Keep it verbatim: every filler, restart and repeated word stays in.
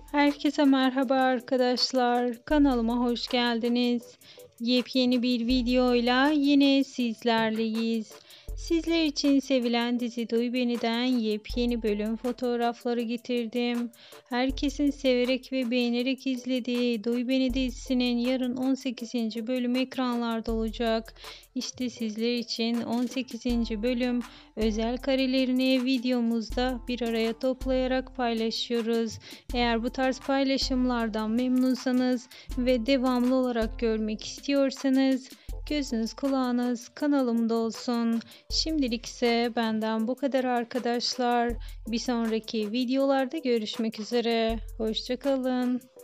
Herkese merhaba arkadaşlar. Kanalıma hoş geldiniz. Yepyeni bir videoyla yine sizlerleyiz. Sizler için sevilen dizi Duy Beni'den yepyeni bölüm fotoğrafları getirdim. Herkesin severek ve beğenerek izlediği Duy Beni dizisinin yarın on sekizinci bölüm ekranlarda olacak. İşte sizler için on sekizinci bölüm özel karelerini videomuzda bir araya toplayarak paylaşıyoruz. Eğer bu tarz paylaşımlardan memnunsanız ve devamlı olarak görmek istiyorsanız gözünüz kulağınız kanalımda olsun. Şimdilik ise benden bu kadar arkadaşlar. Bir sonraki videolarda görüşmek üzere. Hoşça kalın.